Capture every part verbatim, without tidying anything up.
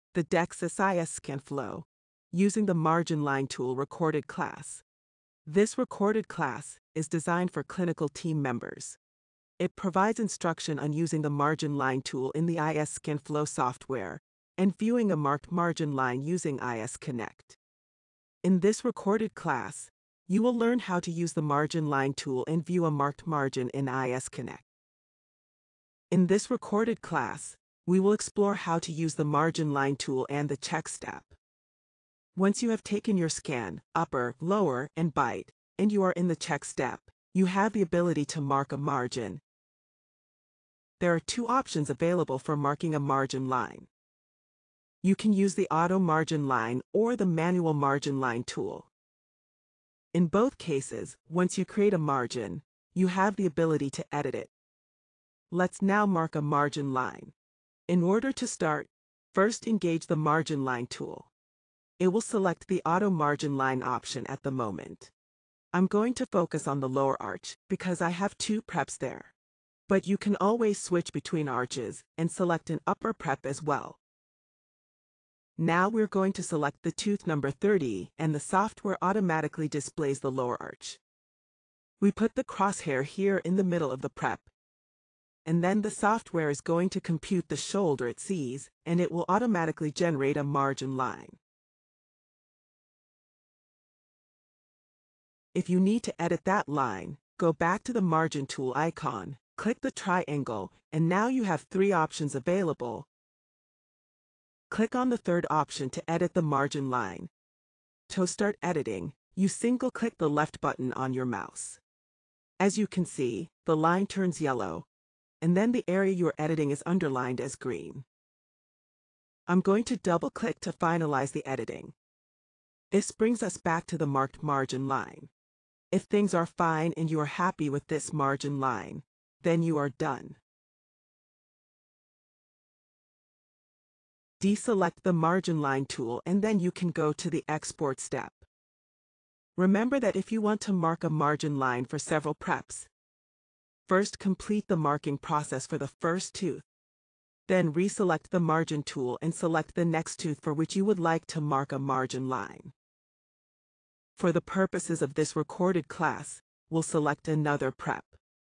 the DEXIS ScanFlow, using the margin line tool recorded class. This recorded class is designed for clinical team members. It provides instruction on using the margin line tool in the I S ScanFlow software and viewing a marked margin line using I S Connect. In this recorded class, you will learn how to use the margin line tool and view a marked margin in I S Connect. In this recorded class, we will explore how to use the margin line tool and the check step. Once you have taken your scan, upper, lower, and bite, and you are in the check step, you have the ability to mark a margin. There are two options available for marking a margin line. You can use the auto margin line or the manual margin line tool. In both cases, once you create a margin, you have the ability to edit it. Let's now mark a margin line. In order to start, first engage the margin line tool. It will select the auto margin line option at the moment. I'm going to focus on the lower arch because I have two preps there. But you can always switch between arches and select an upper prep as well. Now we're going to select the tooth number thirty and the software automatically displays the lower arch. We put the crosshair here in the middle of the prep. And then the software is going to compute the shoulder it sees, and it will automatically generate a margin line. If you need to edit that line, go back to the margin tool icon, click the triangle, and now you have three options available. Click on the third option to edit the margin line. To start editing, you single-click the left button on your mouse. As you can see, the line turns yellow, and then the area you are editing is underlined as green. I'm going to double-click to finalize the editing. This brings us back to the marked margin line. If things are fine and you are happy with this margin line, then you are done. Deselect the margin line tool and then you can go to the export step. Remember that if you want to mark a margin line for several preps, first complete the marking process for the first tooth. Then reselect the margin tool and select the next tooth for which you would like to mark a margin line. For the purposes of this recorded class, we'll select another prep.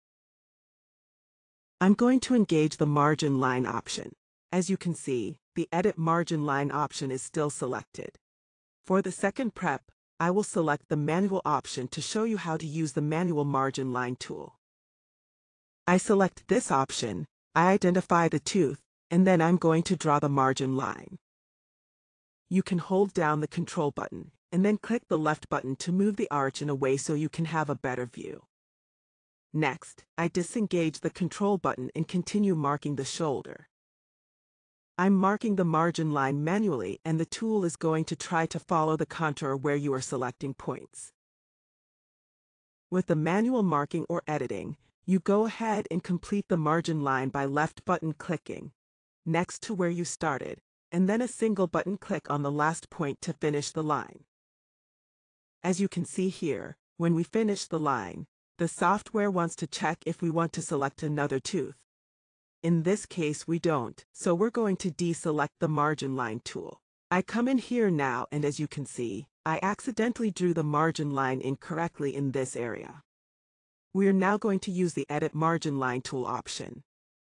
I'm going to engage the margin line option. As you can see, the Edit Margin Line option is still selected. For the second prep, I will select the manual option to show you how to use the manual margin line tool. I select this option, I identify the tooth, and then I'm going to draw the margin line. You can hold down the control button, and then click the left button to move the arch in a way so you can have a better view. Next, I disengage the control button and continue marking the shoulder. I'm marking the margin line manually and the tool is going to try to follow the contour where you are selecting points. With the manual marking or editing, you go ahead and complete the margin line by left button clicking next to where you started, and then a single button click on the last point to finish the line. As you can see here, when we finish the line, the software wants to check if we want to select another tooth. In this case we don't, so we're going to deselect the margin line tool. I come in here now and as you can see, I accidentally drew the margin line incorrectly in this area. We are now going to use the Edit Margin Line tool option.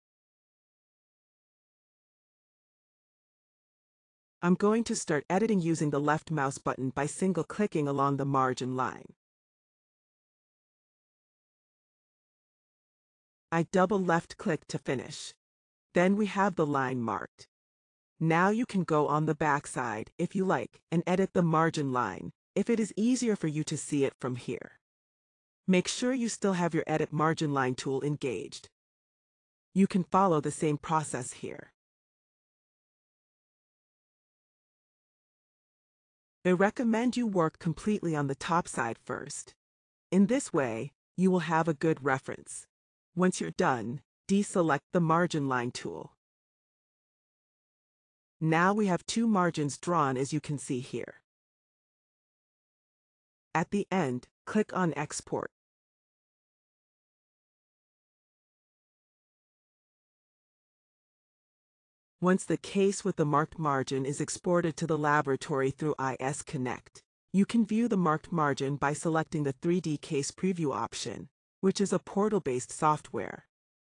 I'm going to start editing using the left mouse button by single-clicking along the margin line. I double left-click to finish. Then we have the line marked. Now you can go on the back side, if you like, and edit the margin line, if it is easier for you to see it from here. Make sure you still have your Edit Margin Line tool engaged. You can follow the same process here. I recommend you work completely on the top side first. In this way, you will have a good reference. Once you're done, deselect the Margin Line tool. Now we have two margins drawn as you can see here. At the end, click on Export. Once the case with the marked margin is exported to the laboratory through I S Connect, you can view the marked margin by selecting the three D Case Preview option, which is a portal-based software.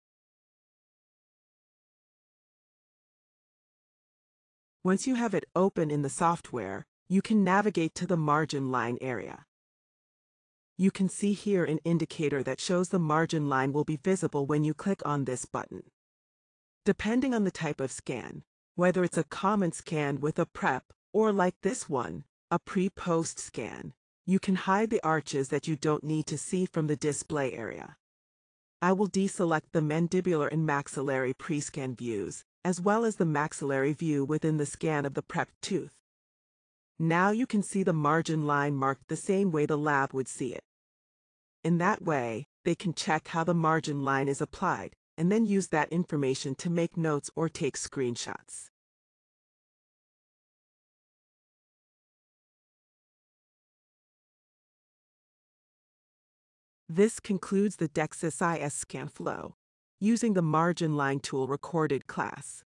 Once you have it open in the software, you can navigate to the margin line area. You can see here an indicator that shows the margin line will be visible when you click on this button. Depending on the type of scan, whether it's a common scan with a prep, or like this one, a pre-post scan, you can hide the arches that you don't need to see from the display area. I will deselect the mandibular and maxillary pre-scan views, as well as the maxillary view within the scan of the prepped tooth. Now you can see the margin line marked the same way the lab would see it. In that way, they can check how the margin line is applied, and then use that information to make notes or take screenshots. This concludes the DEXIS I S ScanFlow, using the margin line tool recorded class.